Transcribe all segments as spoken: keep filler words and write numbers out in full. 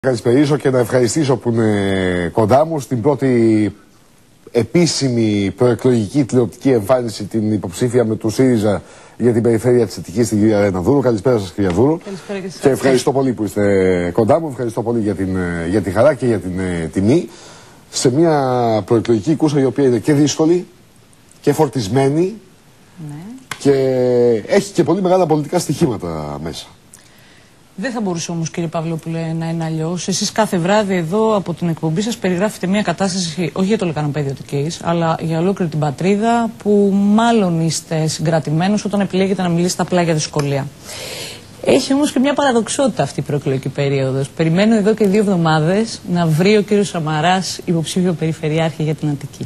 Καλησπερίσω και να ευχαριστήσω που είναι κοντά μου στην πρώτη επίσημη προεκλογική τηλεοπτική εμφάνιση, την υποψήφια με του ΣΥΡΙΖΑ για την περιφέρεια της Αττικής, την κυρία Ρένα Δούρου. Καλησπέρα σας, κυρία Δούρου. Καλησπέρα και, και ευχαριστώ πολύ που είστε κοντά μου. Ευχαριστώ πολύ για, την, για τη χαρά και για την ε, τιμή σε μια προεκλογική κούρσα η οποία είναι και δύσκολη και φορτισμένη, ναι, και έχει και πολύ μεγάλα πολιτικά στοιχήματα μέσα. Δεν θα μπορούσε όμως, κύριε Παυλόπουλε, να είναι αλλιώς. Εσείς κάθε βράδυ εδώ από την εκπομπή σας περιγράφετε μια κατάσταση, όχι για το λεκανοπέδιο Αττικής, αλλά για ολόκληρη την πατρίδα, που μάλλον είστε συγκρατημένος όταν επιλέγετε να μιλήσετε απλά για δυσκολία. Έχει όμως και μια παραδοξότητα αυτή η προεκλογική περίοδος. Περιμένω εδώ και δύο εβδομάδες να βρει ο κύριος Σαμαράς υποψήφιο περιφερειάρχη για την Αττική.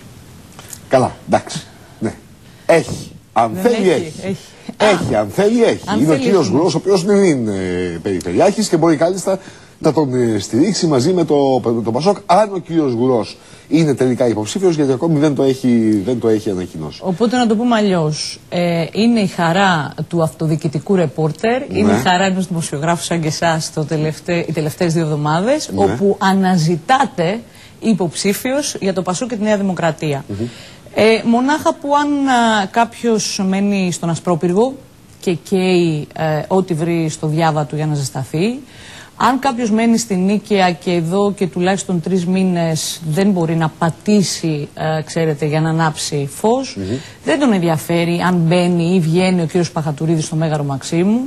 Καλά, εντάξει. Ναι. Έχει. Αν Δεν θέλει, έχει. έχει. έχει. Έχει, αν θέλει, έχει. Αν είναι θέλει, ο κύριος έχει. Γουρός, ο οποίος δεν είναι ε, περιφερειάρχης και μπορεί κάλλιστα να τον ε, στηρίξει μαζί με το, με το Πασόκ, αν ο κύριος Γουρός είναι τελικά υποψήφιος, γιατί ακόμη δεν το έχει, δεν το έχει ανακοινώσει. Οπότε να το πούμε αλλιώς. Ε, είναι η χαρά του αυτοδιοικητικού ρεπόρτερ, ναι, είναι η χαρά ενός δημοσιογράφου σαν και εσάς οι τελευταίες δύο εβδομάδες, ναι, όπου αναζητάτε υποψήφιος για το Πασόκ και τη Νέα Δημοκρατία. Mm-hmm. Ε, μονάχα που αν α, κάποιος μένει στον Ασπρόπυργο και καίει ε, ό,τι βρει στο διάβα του για να ζεσταθεί, αν κάποιος μένει στην Νίκαια και εδώ και τουλάχιστον τρεις μήνες δεν μπορεί να πατήσει, ε, ξέρετε, για να ανάψει φως, mm-hmm. δεν τον ενδιαφέρει αν μπαίνει ή βγαίνει ο κύριος Παχατουρίδης στο Μέγαρο Μαξίμου.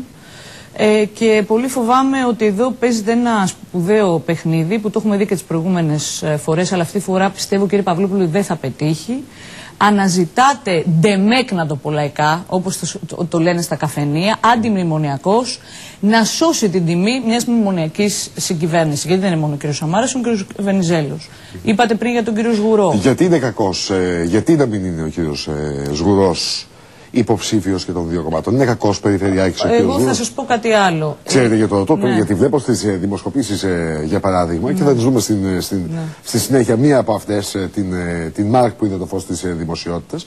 Ε, και πολύ φοβάμαι ότι εδώ παίζεται ένα σπουδαίο παιχνίδι που το έχουμε δει και τις προηγούμενες ε, φορές, αλλά αυτή τη φορά πιστεύω, κύριε Παυλόπουλο, δεν θα πετύχει. Αναζητάτε ντεμέκ, να το πω λαϊκά, όπως το, το, το λένε στα καφενεία, αντιμνημονιακός, να σώσει την τιμή μιας μνημονιακής συγκυβέρνησης. Γιατί δεν είναι μόνο ο κύριος Σαμάρας, είναι ο κύριος Βενιζέλος. Είπατε πριν για τον κύριο Σγουρό. Γιατί είναι κακός, ε, γιατί να μην είναι ο κύριος ε, Σγουρός υποψήφιος και των δύο κομμάτων? Είναι κακός περιφερειάρχης ο κύριος Γουρός? Εγώ θα σας πω κάτι άλλο. Ξέρετε για το ρωτώ, ναι, γιατί βλέπω στις ε, δημοσκοπήσεις ε, για παράδειγμα, ναι, και θα τις δούμε στην, στην, ναι, στη συνέχεια μία από αυτές, ε, την, ε, την Μάρκ που είδε το φως της ε, δημοσιότητας,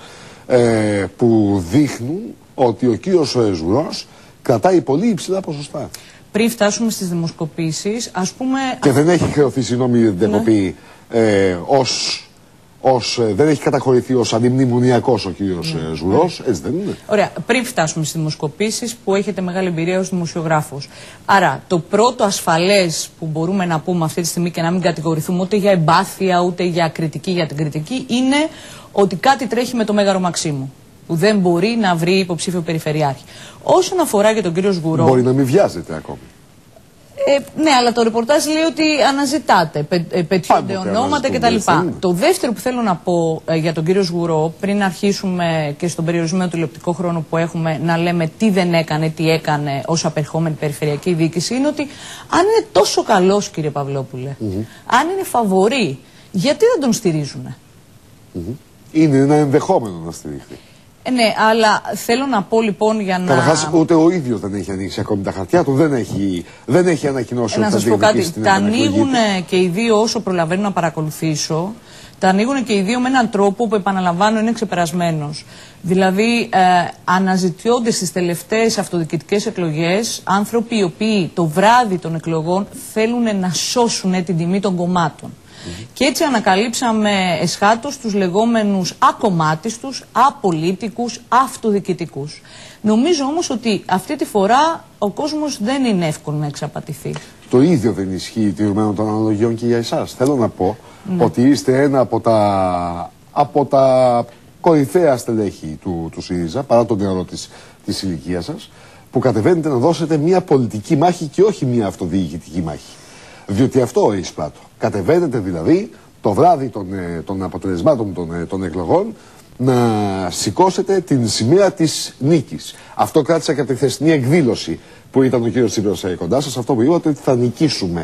ε, που δείχνουν ότι ο κύριος ε, Σγουρός κρατάει πολύ υψηλά ποσοστά. Πριν φτάσουμε στις δημοσκοπήσεις, ας πούμε... Και δεν έχει χρεωθεί, συγγνώμη, διακοπή, ναι, ε, ως... Ως, ε, δεν έχει καταχωρηθεί ως αντιμνημονιακός ο κύριος ναι, Σγουρός, ναι, έτσι δεν είναι? Ωραία. Πριν φτάσουμε στις δημοσκοπήσεις, που έχετε μεγάλη εμπειρία ως δημοσιογράφος. Άρα, το πρώτο ασφαλές που μπορούμε να πούμε αυτή τη στιγμή και να μην κατηγορηθούμε ούτε για εμπάθεια ούτε για κριτική για την κριτική, είναι ότι κάτι τρέχει με το Μέγαρο Μαξίμου, που δεν μπορεί να βρει υποψήφιο περιφερειάρχη. Όσον αφορά για τον κύριο Σγουρό. Μπορεί να μην βιάζεται ακόμη. Ε, ναι, αλλά το ρεπορτάζ λέει ότι αναζητάτε, πε, ε, πετιούνται ονόματα κτλ. Το δεύτερο που θέλω να πω ε, για τον κύριο Σγουρό, πριν αρχίσουμε και στον περιορισμένο τηλεοπτικό χρόνο που έχουμε να λέμε τι δεν έκανε, τι έκανε ως απερχόμενη περιφερειακή διοίκηση, είναι ότι αν είναι τόσο καλός, κύριε Παυλόπουλε, mm-hmm. αν είναι φαβορί, γιατί δεν τον στηρίζουνε? Mm-hmm. Είναι ένα ενδεχόμενο να στηριχθεί. Ε, ναι, αλλά θέλω να πω λοιπόν για να... Καταρχάς, ούτε ο ίδιος δεν έχει ανοίξει ακόμη τα χαρτιά του, δεν έχει, δεν έχει ανακοινώσει ότι θα διεκδικήσει στην επανεκλογή. Τα ανοίγουν και οι δύο όσο προλαβαίνω να παρακολουθήσω, τα ανοίγουν και οι δύο με έναν τρόπο που, επαναλαμβάνω, είναι ξεπερασμένος. Δηλαδή, ε, αναζητιόνται στις τελευταίες αυτοδιοικητικές εκλογές άνθρωποι οι οποίοι το βράδυ των εκλογών θέλουν να σώσουν την τιμή των κομμάτων. Mm-hmm. Και έτσι ανακαλύψαμε εσχάτως τους λεγόμενους ακομμάτιστους, απολίτικους, αυτοδιοικητικούς. Νομίζω όμως ότι αυτή τη φορά ο κόσμος δεν είναι εύκολο να εξαπατηθεί. Το ίδιο δεν ισχύει τηρουμένων των αναλογιών και για εσάς. Θέλω να πω, ναι, ότι είστε ένα από τα, από τα κορυφαία στελέχη του, του ΣΥΡΙΖΑ, παρά τον νεαρό της, της ηλικίας σας, που κατεβαίνετε να δώσετε μια πολιτική μάχη και όχι μια αυτοδιοικητική μάχη. Διότι αυτό εισπράττω. Κατεβαίνετε δηλαδή το βράδυ των, των αποτελεσμάτων των, των εκλογών να σηκώσετε την σημαία της νίκης. Αυτό κράτησα και από τη χθεσινή εκδήλωση που ήταν ο κύριος Τσίπρας κοντά σας, αυτό που είπατε ότι θα νικήσουμε.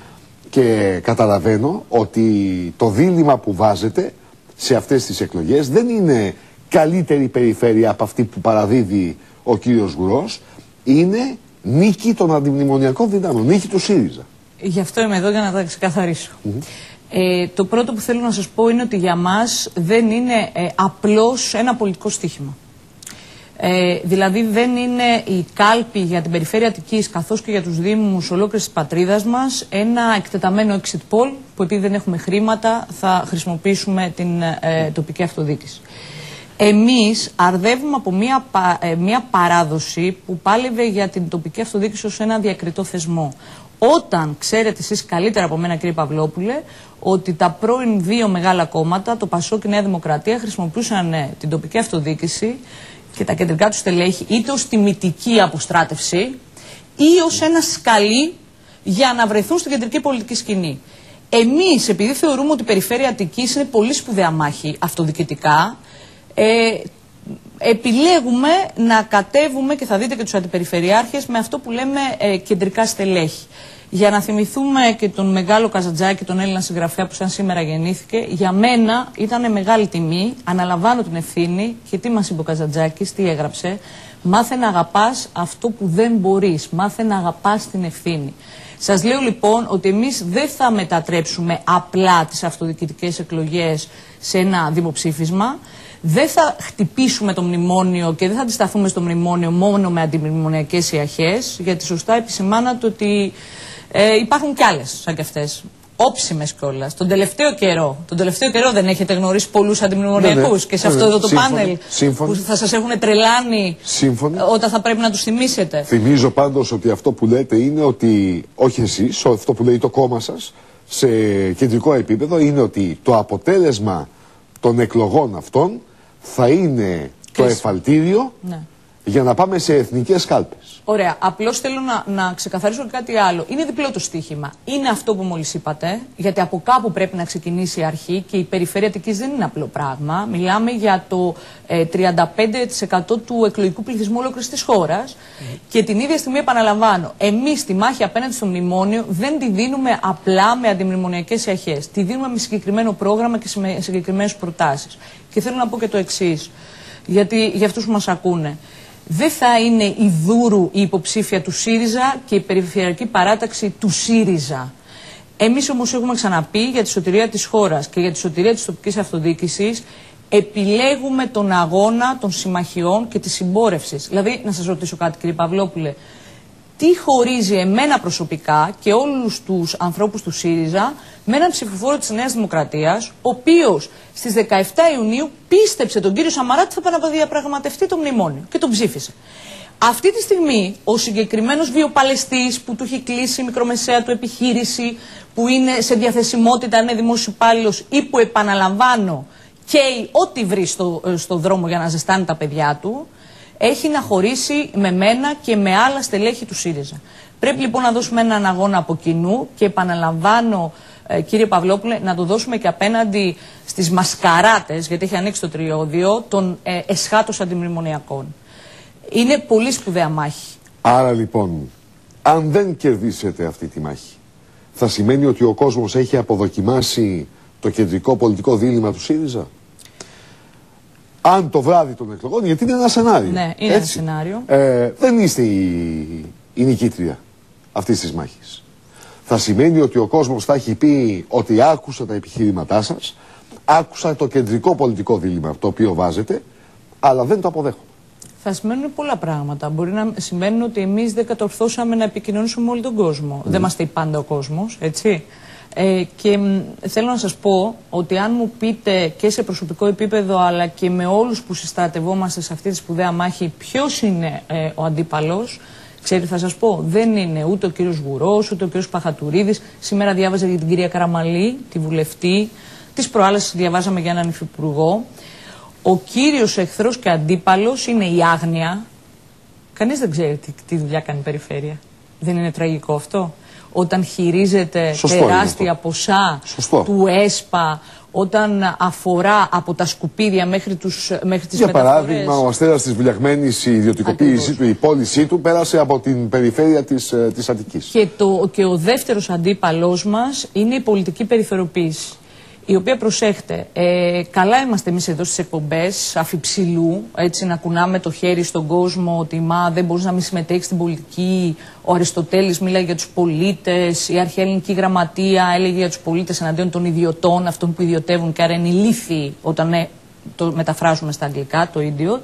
Και καταλαβαίνω ότι το δίλημμα που βάζετε σε αυτές τις εκλογές δεν είναι καλύτερη περιφέρεια από αυτή που παραδίδει ο κύριος Γουρός, είναι νίκη των αντιμνημονιακών δυνάμεων, νίκη του ΣΥΡΙΖΑ. Γι' αυτό είμαι εδώ για να τα ξεκαθαρίσω. Mm-hmm. ε, το πρώτο που θέλω να σας πω είναι ότι για μας δεν είναι ε, απλώς ένα πολιτικό στοίχημα. Ε, δηλαδή δεν είναι η κάλπη για την περιφέρεια Αττικής καθώς και για τους δήμους ολόκληρης της πατρίδας μας ένα εκτεταμένο exit poll που επειδή δεν έχουμε χρήματα θα χρησιμοποιήσουμε την ε, τοπική αυτοδιοίκηση. Εμείς αρδεύουμε από μια, ε, μια παράδοση που πάλευε για την τοπική αυτοδιοίκηση ως ένα διακριτό θεσμό. Όταν ξέρετε εσείς καλύτερα από μένα, κύριε Παυλόπουλε, ότι τα πρώην δύο μεγάλα κόμματα, το Πασόκ και η Νέα Δημοκρατία, χρησιμοποιούσαν ε, την τοπική αυτοδιοίκηση και τα κεντρικά του στελέχη είτε ως τιμητική αποστράτευση ή ως ένα σκαλί για να βρεθούν στην κεντρική πολιτική σκηνή. Εμείς, επειδή θεωρούμε ότι η περιφέρεια Αττικής είναι πολύ σπουδαία μάχη αυτοδιοικητικά, ε, επιλέγουμε να κατέβουμε, και θα δείτε και τους αντιπεριφερειάρχες, με αυτό που λέμε ε, κεντρικά στελέχη. Για να θυμηθούμε και τον μεγάλο Καζαντζάκη, τον Έλληνα συγγραφέα που σαν σήμερα γεννήθηκε, για μένα ήταν μεγάλη τιμή, αναλαμβάνω την ευθύνη και τι μας είπε ο Καζαντζάκης, τι έγραψε, μάθε να αγαπάς αυτό που δεν μπορείς, μάθε να αγαπάς την ευθύνη. Σας λέω λοιπόν ότι εμείς δεν θα μετατρέψουμε απλά τις αυτοδιοικητικές εκλογές σε ένα δημοψήφισμα, δεν θα χτυπήσουμε το μνημόνιο και δεν θα αντισταθούμε στο μνημόνιο μόνο με αντιμνημονιακές ιαχές, γιατί σωστά επισημάνατε ότι ε, υπάρχουν κι άλλες σαν και αυτές. Όψιμες κιόλας. Τον τελευταίο καιρό, τον τελευταίο καιρό δεν έχετε γνωρίσει πολλούς αντιμνημονιακούς, ναι, ναι, και σε αυτό εδώ το σύμφωνοι, πάνελ σύμφωνοι, που θα σας έχουν τρελάνει σύμφωνοι, όταν θα πρέπει να τους θυμίσετε. Θυμίζω πάντως ότι αυτό που λέτε είναι ότι, όχι εσείς, αυτό που λέει το κόμμα σας σε κεντρικό επίπεδο είναι ότι το αποτέλεσμα των εκλογών αυτών θα είναι το εφαλτήριο, ναι, για να πάμε σε εθνικές κάλπες. Ωραία. Απλώς θέλω να, να ξεκαθαρίσω και κάτι άλλο. Είναι διπλό το στοίχημα. Είναι αυτό που μόλις είπατε, γιατί από κάπου πρέπει να ξεκινήσει η αρχή και η περιφέρεια Αττικής δεν είναι απλό πράγμα. Μιλάμε για το ε, τριάντα πέντε τοις εκατό του εκλογικού πληθυσμού ολόκληρης της χώρας. Mm. Και την ίδια στιγμή, επαναλαμβάνω, εμείς τη μάχη απέναντι στο μνημόνιο δεν τη δίνουμε απλά με αντιμνημονιακές αρχές. Τη δίνουμε με συγκεκριμένο πρόγραμμα και με συγκεκριμένες προτάσεις. Και θέλω να πω και το εξής, γιατί για αυτούς που μας ακούνε. Δεν θα είναι η Δούρου η υποψήφια του ΣΥΡΙΖΑ και η περιφερειακή παράταξη του ΣΥΡΙΖΑ. Εμείς όμως έχουμε ξαναπεί για τη σωτηρία της χώρας και για τη σωτηρία της τοπικής αυτοδιοίκησης επιλέγουμε τον αγώνα των συμμαχιών και της συμπόρευσης. Δηλαδή, να σας ρωτήσω κάτι, κύριε Παυλόπουλε, τι χωρίζει εμένα προσωπικά και όλους τους ανθρώπους του ΣΥΡΙΖΑ με έναν ψηφοφόρο της Νέας Δημοκρατίας, ο οποίος στις δεκαεφτά Ιουνίου πίστεψε τον κύριο Σαμαρά ότι θα επαναδιαπραγματευτεί το μνημόνιο και τον ψήφισε. Αυτή τη στιγμή ο συγκεκριμένος βιοπαλαιστής που του έχει κλείσει η μικρομεσαία του επιχείρηση, που είναι σε διαθεσιμότητα, είναι δημόσιος υπάλληλος ή που, επαναλαμβάνω, καίει ό,τι βρει στο, στο δρόμο για να ζεστάνει τα παιδιά του, έχει να χωρίσει με μένα και με άλλα στελέχη του ΣΥΡΙΖΑ. Πρέπει λοιπόν να δώσουμε έναν αγώνα από κοινού και, επαναλαμβάνω, ε, κύριε Παυλόπουλε, να το δώσουμε και απέναντι στις μασκαράτες, γιατί έχει ανοίξει το τριώδιο, των ε, εσχάτως αντιμνημονιακών. Είναι πολύ σπουδαία μάχη. Άρα λοιπόν, αν δεν κερδίσετε αυτή τη μάχη, θα σημαίνει ότι ο κόσμος έχει αποδοκιμάσει το κεντρικό πολιτικό δίλημμα του ΣΥΡΙΖΑ. Αν το βράδυ των εκλογών, γιατί είναι ένα σενάριο. Ναι, είναι έτσι, ένα σενάριο. Ε, δεν είστε η, η νικήτρια αυτής της μάχης. Θα σημαίνει ότι ο κόσμος θα έχει πει ότι άκουσα τα επιχειρήματά σας, άκουσα το κεντρικό πολιτικό δίλημμα το οποίο βάζετε, αλλά δεν το αποδέχομαι. Θα σημαίνουν πολλά πράγματα. Μπορεί να σημαίνουν ότι εμείς δεν κατορθώσαμε να επικοινωνήσουμε με όλο τον κόσμο. Mm. Δεν είμαστε πάντα ο κόσμος, έτσι. Ε, και μ, θέλω να σας πω ότι αν μου πείτε και σε προσωπικό επίπεδο αλλά και με όλους που συστρατευόμαστε σε αυτή τη σπουδαία μάχη ποιος είναι ε, ο αντίπαλος, ξέρετε, θα σας πω, δεν είναι ούτε ο κύριος Γουρός, ούτε ο κύριος Παχατουρίδης. Σήμερα διάβαζα για την κυρία Καραμαλή, τη βουλευτή. Τις προάλλες διαβάζαμε για έναν υφυπουργό. Ο κύριος εχθρός και αντίπαλος είναι η άγνοια. Κανείς δεν ξέρει τι, τι δουλειά κάνει η περιφέρεια. Δεν είναι τραγικό αυτό? Όταν χειρίζεται Σωστό τεράστια ποσά Σωστό. του ΕΣΠΑ, όταν αφορά από τα σκουπίδια μέχρι, τους, μέχρι τις Για μεταφορές. Για παράδειγμα, ο αστέρας της βουλιαγμένης, η ιδιωτικοποίησή του, η πώλησή του πέρασε από την περιφέρεια της, της Αττικής. Και, το, και ο δεύτερος αντίπαλός μας είναι η πολιτική περιθωριοποίηση, η οποία, προσέχτε, ε, καλά είμαστε εμείς εδώ στις εκπομπές αφιψηλού, έτσι, να κουνάμε το χέρι στον κόσμο ότι μα δεν μπορείς να μην συμμετέχεις στην πολιτική. Ο Αριστοτέλης μίλαγε για τους πολίτες, η αρχαία ελληνική γραμματεία έλεγε για τους πολίτες εναντίον των ιδιωτών, αυτών που ιδιωτεύουν, και άρα είναι ηλίθιοι όταν ε, το μεταφράζουμε στα αγγλικά, το idiot.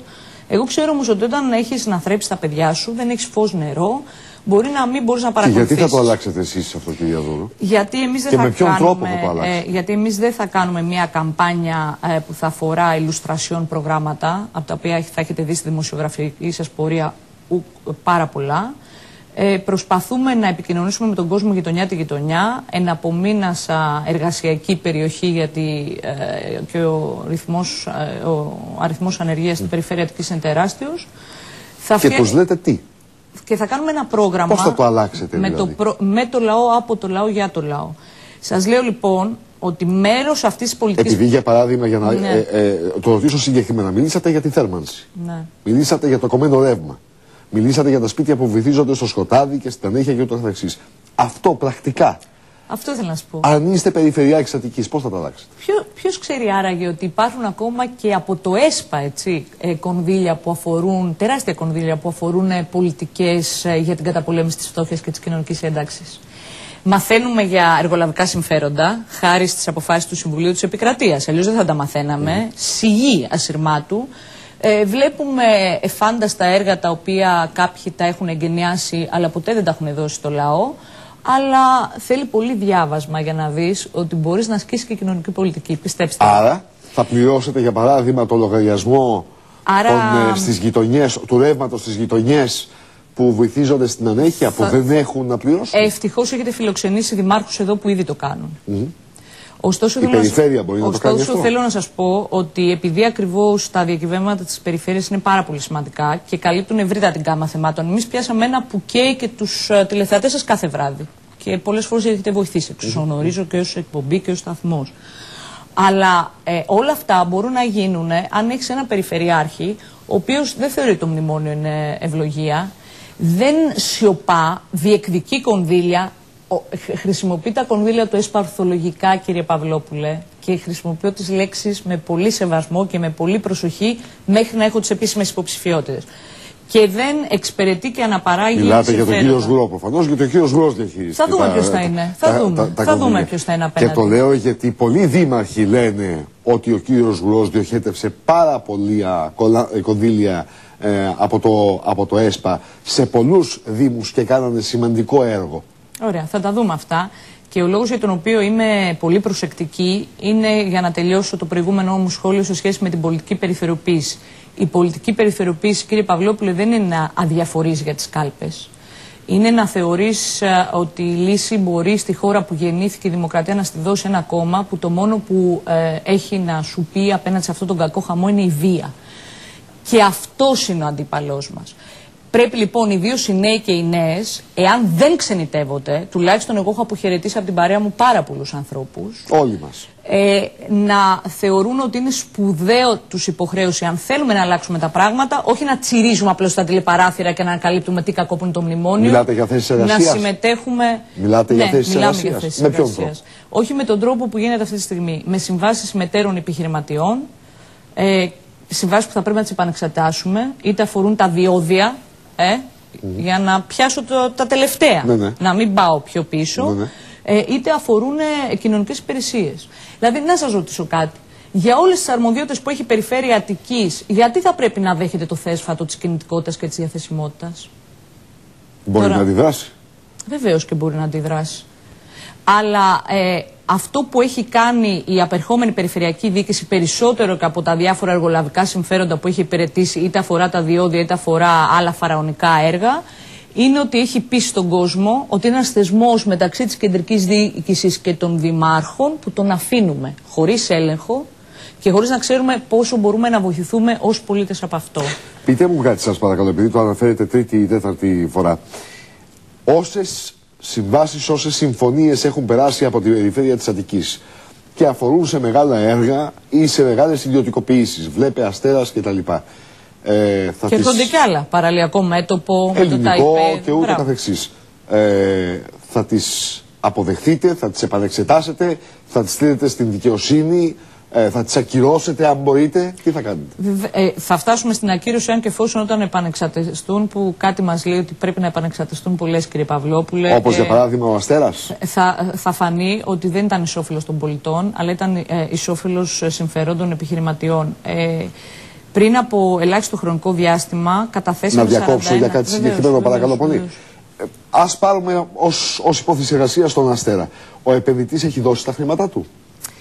Εγώ ξέρω όμως ότι όταν έχεις να θρέψεις τα παιδιά σου, δεν έχεις φως, νερό, μπορεί να μην μπορείς να παρακολουθήσεις. Και γιατί θα το αλλάξετε εσείς αυτό, κυρία Δούρου? Γιατί εμείς δεν και θα με ποιον κάνουμε, τρόπο θα το αλλάξετε? Ε, γιατί εμείς δεν θα κάνουμε μια καμπάνια ε, που θα αφορά ηλουστρασιών προγράμματα, από τα οποία θα έχετε δει στη δημοσιογραφική σας πορεία ου, πάρα πολλά. Ε, προσπαθούμε να επικοινωνήσουμε με τον κόσμο γειτονιά τη γειτονιά, εν απομείνασα εργασιακή περιοχή, γιατί ε, και ο, ρυθμός, ε, ο αριθμός ανεργίας mm. στην περιφέρεια Αττικής είναι τεράστιος. Θα και τους λέτε τι? Και θα κάνουμε ένα πρόγραμμα. Πώς θα το αλλάξετε με, δηλαδή? το προ, με το λαό, από το λαό, για το λαό. Σας λέω λοιπόν ότι μέρος αυτής της πολιτικής... Επειδή για παράδειγμα, για να ναι. ε, ε, το ρωτήσω συγκεκριμένα, μιλήσατε για τη θέρμανση. Ναι. Μιλήσατε για το κομμένο ρεύμα. Μιλήσατε για τα σπίτια που βυθίζονται στο σκοτάδι και στην ανέχεια και ούτω καθεξής. Αυτό πρακτικά. Αυτό ήθελα να σου πω. Αν είστε περιφερειάρχης Αττικής, πώς θα τα αλλάξετε? Ποιο, ποιος ξέρει άραγε ότι υπάρχουν ακόμα και από το ΕΣΠΑ, έτσι, ε, κονδύλια που αφορούν, τεράστια κονδύλια που αφορούν ε, πολιτικές ε, για την καταπολέμηση της φτώχειας και της κοινωνικής ένταξης. Μαθαίνουμε για εργολαβικά συμφέροντα, χάρη στις αποφάσεις του Συμβουλίου της Επικρατείας. Αλλιώς δεν θα τα μαθαίναμε. Mm. Σιγή ασυρμάτου. Ε, βλέπουμε εφάνταστα έργα τα οποία κάποιοι τα έχουν εγκαινιάσει, αλλά ποτέ δεν τα έχουν δώσει στο λαό. Αλλά θέλει πολύ διάβασμα για να δεις ότι μπορείς να ασκήσεις και κοινωνική πολιτική. Πιστέψτε. Άρα θα πληρώσετε για παράδειγμα το λογαριασμό Άρα... των, ε, στις γειτονιές, του ρεύματος στις γειτονιές που βυθίζονται στην ανέχεια, θα... που δεν έχουν να πληρώσουν. Ευτυχώς έχετε φιλοξενήσει δημάρχους εδώ που ήδη το κάνουν. Mm-hmm. Ωστόσο, η περιφέρεια μπορεί να το κάνει αυτό. Ωστόσο θέλω να σας πω ότι επειδή ακριβώς τα διακυβέρματα της περιφέρειας είναι πάρα πολύ σημαντικά και καλύπτουν ευρύτατη την γάμα θεμάτων, εμείς πιάσαμε ένα που καίει και τους uh, τηλεθεατές σας κάθε βράδυ. Και πολλές φορές έχετε βοηθήσει. Εξουσιονορίζω και ως εκπομπή και ως σταθμός. Αλλά ε, όλα αυτά μπορούν να γίνουν αν έχεις ένα περιφερειάρχη, ο οποίος δεν θεωρεί το μνημόνιο είναι ευλογία, δεν σιωπά, διεκδικεί κονδύλια. Χρησιμοποιεί τα κονδύλια του ΕΣΠΑ ορθολογικά, κύριε Παυλόπουλε, και χρησιμοποιώ τις λέξεις με πολύ σεβασμό και με πολύ προσοχή μέχρι να έχω τις επίσημες υποψηφιότητες. Και δεν εξυπηρετεί και αναπαράγει. Μιλάτε για τον κύριο Σγουρό προφανώς, γιατί ο κύριος Σγουρός διαχειρίζεται. Θα δούμε ποιος θα είναι. Θα τα, δούμε, τα, τα, θα τα δούμε ποιος θα είναι απέναντι. Και το λέω γιατί πολλοί δήμαρχοι λένε ότι ο κύριος Σγουρός διοχέτευσε πάρα πολλά κονδύλια ε, από, το, από το ΕΣΠΑ σε πολλούς δήμους και κάνανε σημαντικό έργο. Ωραία, θα τα δούμε αυτά. Και ο λόγος για τον οποίο είμαι πολύ προσεκτική είναι για να τελειώσω το προηγούμενο μου σχόλιο σε σχέση με την πολιτική περιφερειοποίηση. Η πολιτική περιφερειοποίηση, κύριε Παυλόπουλε, δεν είναι να αδιαφορείς για τις κάλπες. Είναι να θεωρείς α, ότι η λύση μπορεί στη χώρα που γεννήθηκε η δημοκρατία να στη δώσει ένα κόμμα που το μόνο που ε, έχει να σου πει απέναντι σε αυτόν τον κακό χαμό είναι η βία. Και αυτός είναι ο αντίπαλός μας. Πρέπει λοιπόν ιδίως οι νέοι και οι νέες, εάν δεν ξενιτεύονται, τουλάχιστον εγώ έχω αποχαιρετήσει από την παρέα μου πάρα πολλούς ανθρώπους. Όλοι μας. Ε, να θεωρούν ότι είναι σπουδαίο τους υποχρέωση, αν θέλουμε να αλλάξουμε τα πράγματα, όχι να τσιρίζουμε απλώς στα τηλεπαράθυρα και να ανακαλύπτουμε τι κακό που είναι το μνημόνιο. Μιλάτε για θέσεις εργασίας. Να συμμετέχουμε. Μιλάτε ναι, για θέσεις μιλάμε εργασίας. Για θέσεις με ποιον εργασίας. τρόπο? Όχι με τον τρόπο που γίνεται αυτή τη στιγμή. Με συμβάσεις μετέρων επιχειρηματιών, ε, συμβάσεις που θα πρέπει να τις επανεξετάσουμε, είτε αφορούν τα διόδια. Ε, mm. Για να πιάσω το, τα τελευταία, ναι, ναι. να μην πάω πιο πίσω, ναι, ναι. Ε, είτε αφορούν ε, κοινωνικές υπηρεσίες. Δηλαδή, να σας ρωτήσω κάτι. Για όλες τις αρμοδιότητες που έχει η περιφέρεια Αττικής, γιατί θα πρέπει να δέχεται το θέσφατο της κινητικότητας και της διαθεσιμότητας? Μπορεί Τώρα, να αντιδράσει. Βεβαίως και μπορεί να αντιδράσει. Αλλά ε, αυτό που έχει κάνει η απερχόμενη περιφερειακή διοίκηση περισσότερο και από τα διάφορα εργολαβικά συμφέροντα που έχει υπηρετήσει, είτε αφορά τα διόδια είτε αφορά άλλα φαραωνικά έργα, είναι ότι έχει πει στον κόσμο ότι είναι ένας θεσμός μεταξύ της κεντρικής διοίκησης και των δημάρχων που τον αφήνουμε χωρίς έλεγχο και χωρίς να ξέρουμε πόσο μπορούμε να βοηθηθούμε ως πολίτες από αυτό. Πείτε μου κάτι σας παρακαλώ, επειδή το αναφέρετε τρίτη ή τέταρτη φορά. Όσες συμβάσεις, όσες συμφωνίες έχουν περάσει από την περιφέρεια της Αττικής και αφορούν σε μεγάλα έργα ή σε μεγάλες ιδιωτικοποιήσεις, βλέπε Αστέρας κτλ. Ε, και έρχονται τις... κι άλλα, παραλιακό μέτωπο, ελληνικό και ούτω καθεξής. Ε, θα τις αποδεχτείτε, θα τις επανεξετάσετε, θα τις στείλετε στην δικαιοσύνη, ε, θα τις ακυρώσετε αν μπορείτε, τι θα κάνετε? Ε, θα φτάσουμε στην ακύρωση αν και εφόσον όταν επανεξατεστούν, που κάτι μας λέει ότι πρέπει να επανεξατεστούν πολλές, κύριε Παυλόπουλε. Όπως ε, για παράδειγμα ο Αστέρας. Θα, θα φανεί ότι δεν ήταν ισόφυλλος των πολιτών, αλλά ήταν ε, ισόφυλλος συμφερόντων επιχειρηματιών. Ε, πριν από ελάχιστο χρονικό διάστημα καταθέσαμε. Να διακόψω σαράντα ένα, για κάτι συγκεκριμένο, παρακαλώ πολύ. Ε, ας πάρουμε ως, ως υπόθεση εργασία στον Αστέρα. Ο επενδυτής έχει δώσει τα χρήματά του.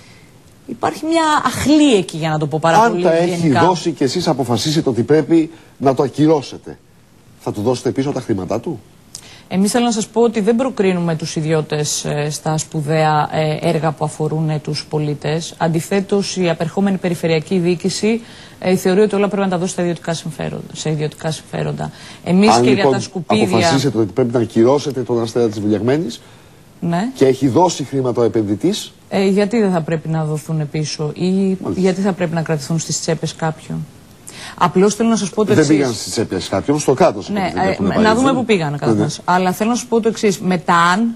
Υπάρχει μια αχλή εκεί, για να το πω πάρα Αν πολύ. Αν τα έχει γενικά δώσει και εσείς αποφασίσετε ότι πρέπει να το ακυρώσετε, θα του δώσετε πίσω τα χρήματά του? Εμείς θέλω να σας πω ότι δεν προκρίνουμε τους ιδιώτες ε, στα σπουδαία ε, έργα που αφορούν ε, τους πολίτες. Αντιθέτως, η απερχόμενη περιφερειακή διοίκηση ε, θεωρεί ότι όλα πρέπει να τα δώσει στα ιδιωτικά συμφέροντα, σε ιδιωτικά συμφέροντα. Εμείς Αν και λοιπόν για τα σκουπίδια. αποφασίσετε ότι πρέπει να ακυρώσετε τον Αστέρα της Βουλιαγμένης, ναι, και έχει δώσει χρήματα ο επενδυτής, ε, γιατί δεν θα πρέπει να δοθούν πίσω ή Μάλιστα. γιατί θα πρέπει να κρατηθούν στις τσέπες κάποιων? Απλώς θέλω να σας πω το εξής. Δεν πήγαν στις τσέπες κάποιον, στο κάτω. Ναι, ε, να δούμε πού πήγαν καταρχάς. Ναι, ναι. Αλλά θέλω να σας πω το εξής. Μετά, αν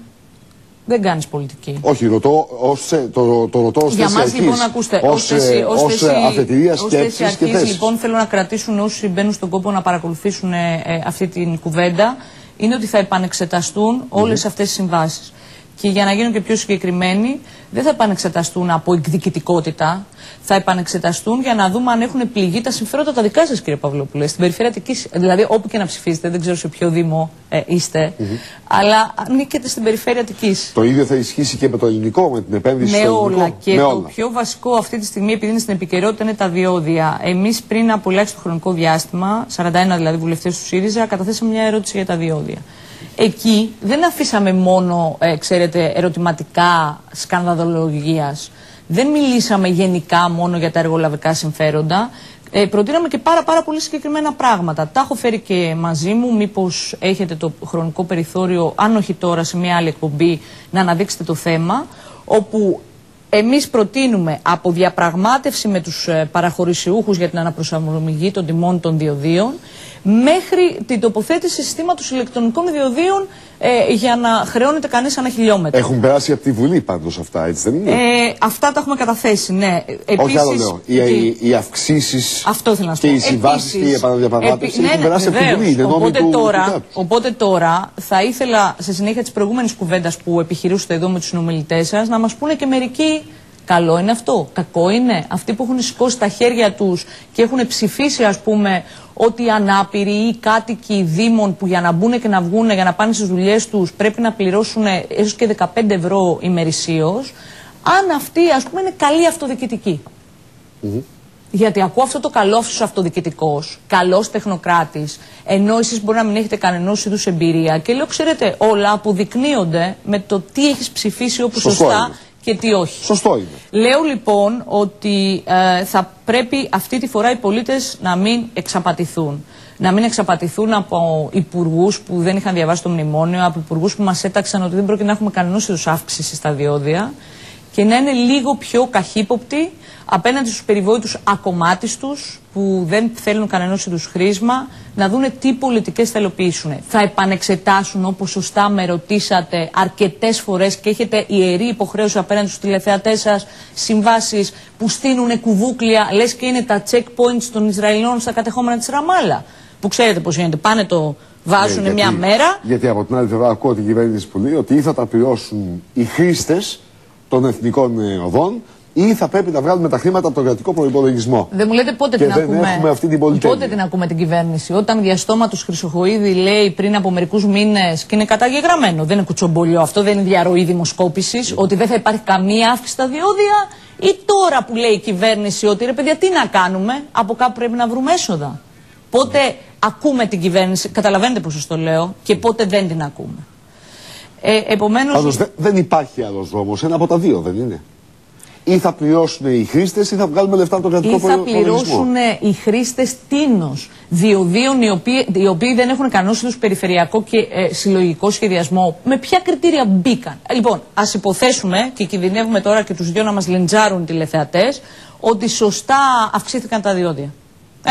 δεν κάνεις πολιτική. Όχι, ρωτώ, ως, το, το ρωτώ ως για θέση μας αρχής, λοιπόν, ακούστε, ως, ως, ως αφετηρία σκέψης και θέσης. Λοιπόν, θέλω να κρατήσουν όσοι μπαίνουν στον κόπο να παρακολουθήσουν ε, ε, αυτή την κουβέντα, είναι ότι θα επανεξεταστούν όλες mm-hmm. αυτές τις συμβάσεις. Και για να γίνουν και πιο συγκεκριμένοι, δεν θα επανεξεταστούν από εκδικητικότητα, θα επανεξεταστούν για να δούμε αν έχουν πληγεί τα συμφέροντα τα δικά σας, κύριε Παυλόπουλε, στην περιφέρεια Αττικής, δηλαδή όπου και να ψηφίσετε, δεν ξέρω σε ποιο δήμο ε, είστε, mm-hmm. αλλά ανήκετε στην περιφέρεια Αττικής. Το ίδιο θα ισχύσει και με το ελληνικό, με την επένδυση με στο όλα. ελληνικό. Και με το όλα. πιο βασικό αυτή τη στιγμή, επειδή είναι στην επικαιρότητα, είναι τα διόδια. Εμείς πριν από ελάχιστο χρονικό διάστημα, σαράντα ένα δηλαδή βουλευτές του ΣΥΡΙΖΑ, καταθέσαμε μια ερώτηση για τα διόδια. Εκεί δεν αφήσαμε μόνο, ε, ξέρετε, ερωτηματικά σκανδαλολογίας. Δεν μιλήσαμε γενικά μόνο για τα εργολαβικά συμφέροντα. Ε, προτείναμε και πάρα, πάρα πολύ συγκεκριμένα πράγματα. Τα έχω φέρει και μαζί μου. Μήπως έχετε το χρονικό περιθώριο, αν όχι τώρα, σε μια άλλη εκπομπή, να αναδείξετε το θέμα. Όπου εμείς προτείνουμε από διαπραγμάτευση με τους παραχωρησιούχους για την αναπροσαρμογή των τιμών των διοδίων, μέχρι την τοποθέτηση συστήματος ηλεκτρονικών διοδίων ε, για να χρεώνεται κανείς ένα χιλιόμετρο. Έχουν περάσει από τη Βουλή πάντως αυτά, έτσι δεν είναι? Ε, αυτά τα έχουμε καταθέσει, ναι. Επίσης, όχι άλλο λέω. Οι, οι, οι αυξήσεις και οι συμβάσεις και η επαναδιαπραγμάτευση επί... έχουν ναι, περάσει βεβαίως. Από τη Βουλή. Είναι οπότε, του, τώρα, του οπότε τώρα θα ήθελα, σε συνέχεια της προηγούμενης κουβέντας που επιχειρούσατε εδώ με τους συνομιλητές σας, να μας πούνε και μερικοί. Καλό είναι αυτό, κακό είναι? Αυτοί που έχουν σηκώσει τα χέρια τους και έχουν ψηφίσει, ας πούμε, ότι οι ανάπηροι ή οι κάτοικοι δήμων που για να μπουν και να βγουν, για να πάνε στις δουλειές τους, πρέπει να πληρώσουν έως και δεκαπέντε ευρώ ημερησίως, αν αυτοί, ας πούμε, είναι καλοί αυτοδιοικητικοί. Mm-hmm. Γιατί ακούω αυτό το καλός αυτοδιοικητικός, καλός τεχνοκράτης, ενώ εσείς μπορεί να μην έχετε κανενός είδους εμπειρία. Και λέω, ξέρετε, όλα αποδεικνύονται με το τι έχεις ψηφίσει όπου σωστό σωστά. Είναι. Και τι όχι. Σωστό είναι. Λέω λοιπόν ότι ε, θα πρέπει αυτή τη φορά οι πολίτες να μην εξαπατηθούν. Να μην εξαπατηθούν από υπουργούς που δεν είχαν διαβάσει το μνημόνιο, από υπουργούς που μας έταξαν ότι δεν πρόκειται να έχουμε κανένας είδους αύξηση στα διόδια, και να είναι λίγο πιο καχύποπτοι απέναντι στους περιβόητους ακομμάτιστους που δεν θέλουν κανένας είδους χρήσμα, να δούνε τι πολιτικές θα υλοποιήσουν. Θα επανεξετάσουν, όπως σωστά με ρωτήσατε αρκετές φορές και έχετε ιερή υποχρέωση απέναντι στους τηλεθεατές σας, συμβάσεις που στείνουν κουβούκλια, λες και είναι τα checkpoints των Ισραηλινών στα κατεχόμενα της Ραμάλα. Που ξέρετε πώς γίνεται, πάνε το βάζουν yeah, μια γιατί, μέρα. Γιατί από την άλλη πλευρά ακούω την κυβέρνηση που λέει ότι ή θα τα πληρώσουν οι χρήστες των εθνικών οδών, ή θα πρέπει να βγάλουμε τα χρήματα από τον κρατικό προϋπολογισμό. Δεν μου λέτε πότε και την δεν ακούμε. Έχουμε αυτή την πολυτέλεια. Πότε την ακούμε την κυβέρνηση? Όταν διαστόματος Χρυσοχοΐδη λέει πριν από μερικούς μήνες, και είναι καταγεγραμμένο, δεν είναι κουτσομπολιό αυτό, δεν είναι διαρροή δημοσκόπησης, mm. ότι δεν θα υπάρχει καμία αύξηση στα διόδια, ή τώρα που λέει η κυβέρνηση ότι ρε παιδιά, τι να κάνουμε, από κάπου πρέπει να βρούμε έσοδα. Πότε mm. ακούμε την κυβέρνηση, καταλαβαίνετε πώς σας το λέω, και πότε δεν την ακούμε. Ε, επομένως... Πάντως, δε, δεν υπάρχει άλλος δρόμος, ένα από τα δύο δεν είναι? Ή θα πληρώσουν οι χρήστες ή θα βγάλουμε λεφτά από τον κρατικό προϋπολογισμό. Ή θα πληρώσουν οι χρήστες τίνος διοδίων οι οποίοι, οι οποίοι δεν έχουν κανένας είδους περιφερειακό και ε, συλλογικό σχεδιασμό. Με ποια κριτήρια μπήκαν? Λοιπόν, ας υποθέσουμε, και κινδυνεύουμε τώρα και τους δυο να μας λιντζάρουν οι τηλεθεατές, ότι σωστά αυξήθηκαν τα διόδια. Ε?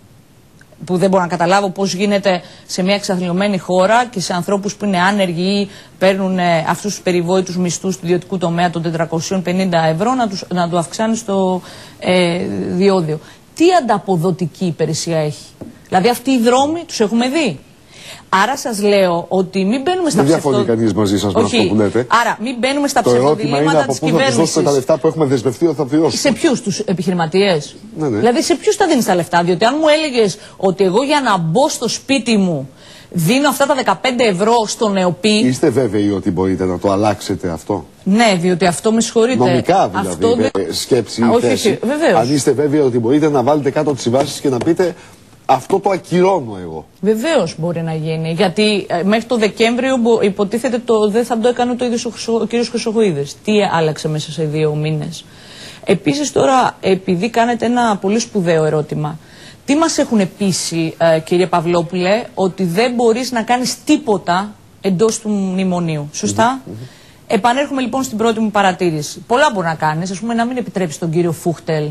Που δεν μπορώ να καταλάβω πώς γίνεται σε μια εξαθλιωμένη χώρα και σε ανθρώπους που είναι άνεργοι ή παίρνουν ε, αυτούς τους περιβόητους μισθούς του ιδιωτικού τομέα των τετρακόσια πενήντα ευρώ να, τους, να του αυξάνει στο ε, διόδιο. Τι ανταποδοτική υπηρεσία έχει? Δηλαδή αυτοί οι δρόμοι τους έχουμε δει. Άρα σας λέω ότι μην μπαίνουμε στα ψευδο... Δεν διαφωνεί κανείς μαζί σας με αυτό που λέτε. Άρα μην μπαίνουμε στα το ψευδοδιλήμματα της κυβέρνησης. Το ερώτημα είναι από πού θα τους δώσετε τα λεφτά που έχουμε δεσμευτεί ότι θα πληρώσουμε. Σε ποιους, τους επιχειρηματίες? Ναι, ναι. Δηλαδή σε ποιους τα δίνεις τα λεφτά? Διότι αν μου έλεγες ότι εγώ για να μπω στο σπίτι μου δίνω αυτά τα δεκαπέντε ευρώ στον ΕΟΠΗ. Είστε βέβαιοι ότι μπορείτε να το αλλάξετε αυτό? Ναι, διότι αυτό με συγχωρείτε. Νομικά δηλαδή, αυτό με δεν... σκέψη Α, ή θέση. όχι, βεβαίως. Αν είστε βέβαιοι ότι μπορείτε να βάλετε κάτω τις συμβάσεις και να πείτε αυτό το ακυρώνω εγώ. Βεβαίως μπορεί να γίνει. Γιατί ε, μέχρι το Δεκέμβριο υποτίθεται το, δεν θα το έκανε το ίδιο ο, ο κ. Χρυσοχοΐδης. Τι άλλαξε μέσα σε δύο μήνες? Επίσης τώρα, επειδή κάνετε ένα πολύ σπουδαίο ερώτημα, τι μας έχουν πείσει, ε, κύριε Παυλόπουλε, ότι δεν μπορείς να κάνεις τίποτα εντός του μνημονίου. Σωστά? Mm-hmm. Επανέρχομαι λοιπόν στην πρώτη μου παρατήρηση. Πολλά μπορεί να κάνεις, ας πούμε να μην επιτρέψει τον κύριο Φούχτελ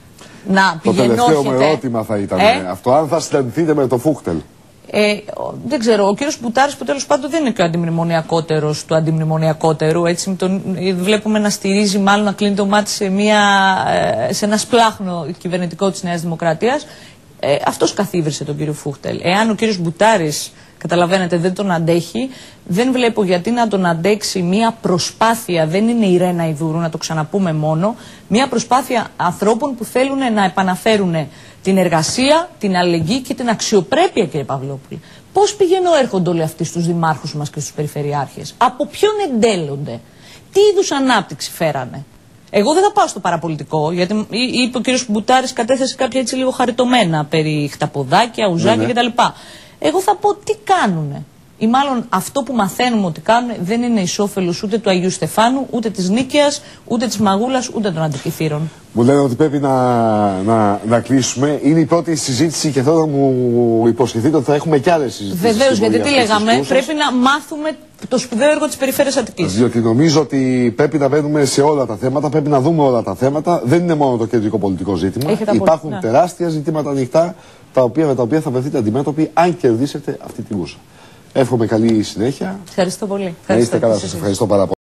να πηγαινόχεται. Το τελευταίο μου ερώτημα θα ήταν ε? αυτό, αν θα συναντηθείτε με το Φούχτελ. Ε, δεν ξέρω, ο κύριος Μπουτάρης που τέλος πάντων δεν είναι και ο αντιμνημονιακότερος του αντιμνημονιακότερου, έτσι, τον βλέπουμε να στηρίζει, μάλλον να κλείνει το μάτι σε, μια, σε ένα σπλάχνο κυβερνητικό της Νέας Δημοκρατίας. Ε, αυτός καθίβρισε τον κύριο Φούχτελ. Εάν ο κύριος Μπουτάρης, καταλαβαίνετε, δεν τον αντέχει, δεν βλέπω γιατί να τον αντέξει μια προσπάθεια, δεν είναι η Ρένα Ιδούρου, να το ξαναπούμε μόνο, μια προσπάθεια ανθρώπων που θέλουν να επαναφέρουν την εργασία, την αλληλεγγύη και την αξιοπρέπεια, κύριε Παυλόπουλε. Πώς πηγαίνουν έρχονται όλοι αυτοί στους δημάρχους μας και στους περιφερειάρχες? Από ποιον εντέλλονται? Τι είδους ανάπτυξη φέρανε? Εγώ δεν θα πάω στο παραπολιτικό, γιατί είπε ο κύριος Μπουτάρης, κατέθεσε κάποια έτσι λίγο χαριτωμένα περί χταποδάκια, ουζάκια ναι, ναι. κτλ. Εγώ θα πω τι κάνουνε. Ή μάλλον αυτό που μαθαίνουμε ότι κάνουν δεν είναι εις όφελος ούτε του Αγίου Στεφάνου, ούτε της Νίκαιας, ούτε της Μαγούλας, ούτε των Αντικηθήρων. Μου λένε ότι πρέπει να, να, να κλείσουμε. Είναι η πρώτη συζήτηση και θέλω να μου υποσχεθείτε ότι θα έχουμε κι άλλες συζητήσεις. Βεβαίως, γιατί τι λέγαμε, πρέπει να μάθουμε το σπουδαίο έργο της Περιφέρειας Αττικής. Διότι νομίζω ότι πρέπει να μπαίνουμε σε όλα τα θέματα, πρέπει να δούμε όλα τα θέματα. Δεν είναι μόνο το κεντρικό πολιτικό ζήτημα. Υπάρχουν ναι. τεράστια ζητήματα ανοιχτά, τα οποία, με τα οποία θα βρεθείτε αντιμέτωποι αν κερδίσετε αυτή την κούρσα. Εύχομαι καλή συνέχεια. Ευχαριστώ πολύ. Να είστε καλά, σας ευχαριστώ πάρα πολύ.